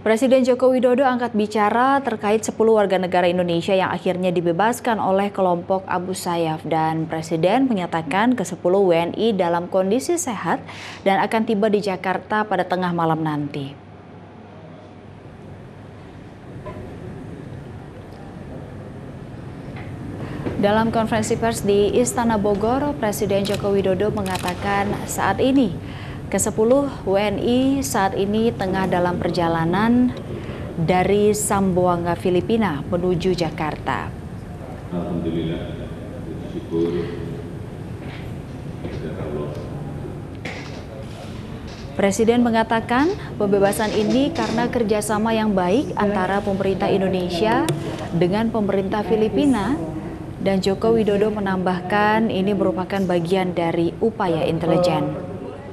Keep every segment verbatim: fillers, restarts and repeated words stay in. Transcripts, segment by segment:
Presiden Joko Widodo angkat bicara terkait sepuluh warga negara Indonesia yang akhirnya dibebaskan oleh kelompok Abu Sayyaf, dan Presiden menyatakan ke sepuluh W N I dalam kondisi sehat dan akan tiba di Jakarta pada tengah malam nanti. Dalam konferensi pers di Istana Bogor, Presiden Joko Widodo mengatakan saat ini ke sepuluh W N I saat ini tengah dalam perjalanan dari Zamboanga, Filipina menuju Jakarta. Alhamdulillah, syukur kepada Allah. Presiden mengatakan pembebasan ini karena kerjasama yang baik antara pemerintah Indonesia dengan pemerintah Filipina, dan Joko Widodo menambahkan ini merupakan bagian dari upaya intelijen.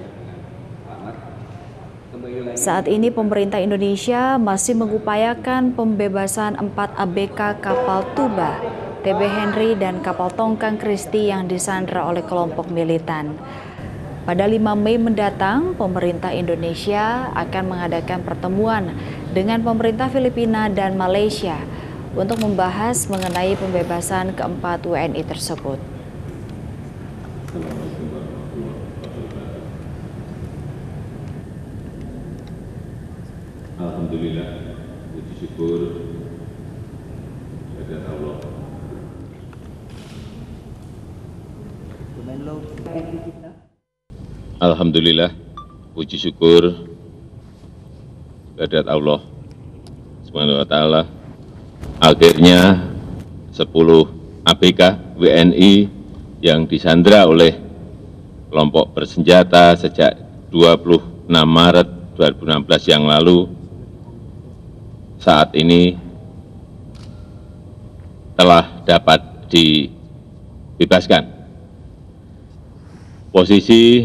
Saat ini pemerintah Indonesia masih mengupayakan pembebasan empat A B K kapal Tuba, T B Henry, dan kapal tongkang Christie yang disandra oleh kelompok militan. Pada lima Mei mendatang, pemerintah Indonesia akan mengadakan pertemuan dengan pemerintah Filipina dan Malaysia untuk membahas mengenai pembebasan keempat W N I tersebut. Alhamdulillah, puji syukur kepada Allah. Alhamdulillah, puji syukur kepada Allah Subhanahu wa Ta'ala. Akhirnya sepuluh A B K W N I yang disandra oleh kelompok bersenjata sejak dua puluh enam Maret dua ribu enam belas yang lalu saat ini telah dapat dibebaskan. Posisi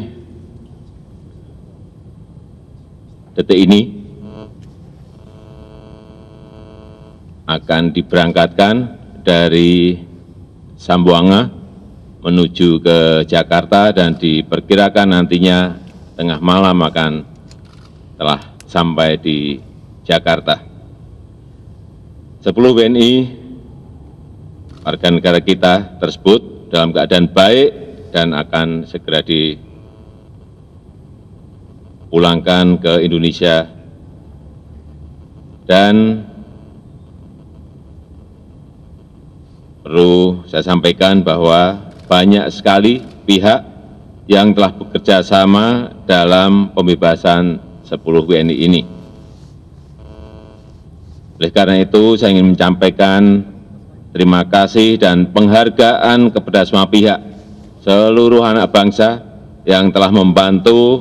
detik ini akan diberangkatkan dari Zamboanga menuju ke Jakarta, dan diperkirakan nantinya tengah malam akan telah sampai di Jakarta. sepuluh W N I warga negara kita tersebut dalam keadaan baik dan akan segera dipulangkan ke Indonesia. Dan perlu saya sampaikan bahwa banyak sekali pihak yang telah bekerja sama dalam pembebasan sepuluh W N I ini. Oleh karena itu, saya ingin menyampaikan terima kasih dan penghargaan kepada semua pihak, seluruh anak bangsa yang telah membantu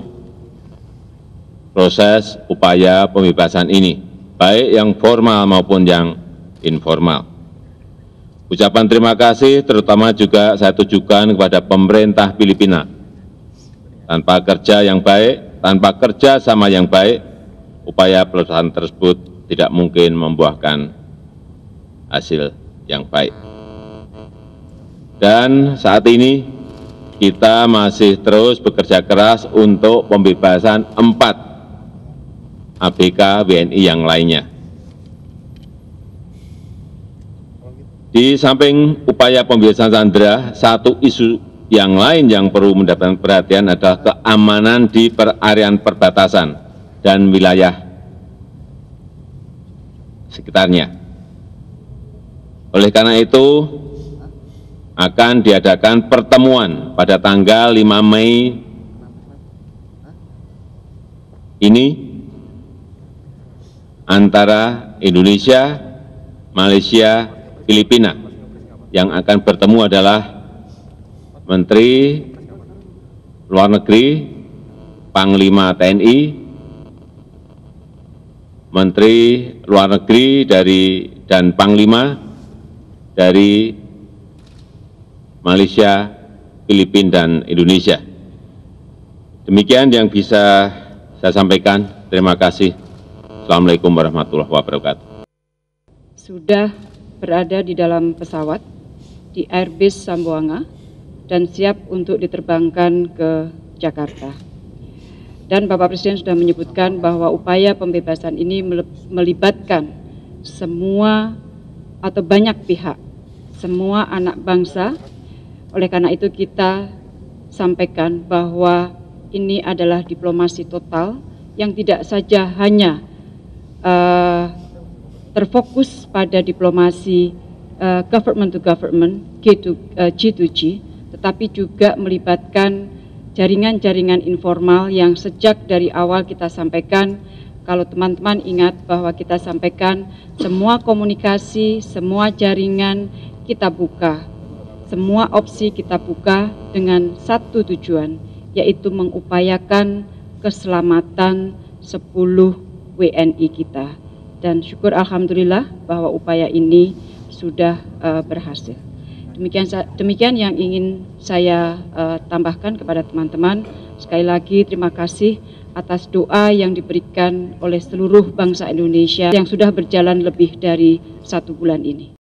proses upaya pembebasan ini, baik yang formal maupun yang informal. Ucapan terima kasih terutama juga saya tujukan kepada pemerintah Filipina. Tanpa kerja yang baik, tanpa kerja sama yang baik, upaya pelepasan tersebut tidak mungkin membuahkan hasil yang baik. Dan saat ini kita masih terus bekerja keras untuk pembebasan empat A B K W N I yang lainnya. Di samping upaya pembebasan sandera, satu isu yang lain yang perlu mendapatkan perhatian adalah keamanan di perarian perbatasan dan wilayah sekitarnya. Oleh karena itu, akan diadakan pertemuan pada tanggal lima Mei ini antara Indonesia, Malaysia, Filipina. Yang akan bertemu adalah Menteri Luar Negeri, Panglima T N I, Menteri Luar Negeri dari dan Panglima dari Malaysia, Filipina, dan Indonesia. Demikian yang bisa saya sampaikan. Terima kasih. Assalamualaikum warahmatullahi wabarakatuh. Sudah berada di dalam pesawat di Airbus Zamboanga dan siap untuk diterbangkan ke Jakarta. Dan Bapak Presiden sudah menyebutkan bahwa upaya pembebasan ini melibatkan semua atau banyak pihak, semua anak bangsa. Oleh karena itu kita sampaikan bahwa ini adalah diplomasi total yang tidak saja hanya uh, terfokus pada diplomasi uh, government to government, G to G, tetapi juga melibatkan jaringan-jaringan informal yang sejak dari awal kita sampaikan. Kalau teman-teman ingat bahwa kita sampaikan semua komunikasi, semua jaringan kita buka, semua opsi kita buka dengan satu tujuan, yaitu mengupayakan keselamatan sepuluh W N I kita. Dan syukur alhamdulillah bahwa upaya ini sudah uh, berhasil. Demikian, demikian yang ingin saya uh, tambahkan kepada teman-teman. Sekali lagi terima kasih atas doa yang diberikan oleh seluruh bangsa Indonesia yang sudah berjalan lebih dari satu bulan ini.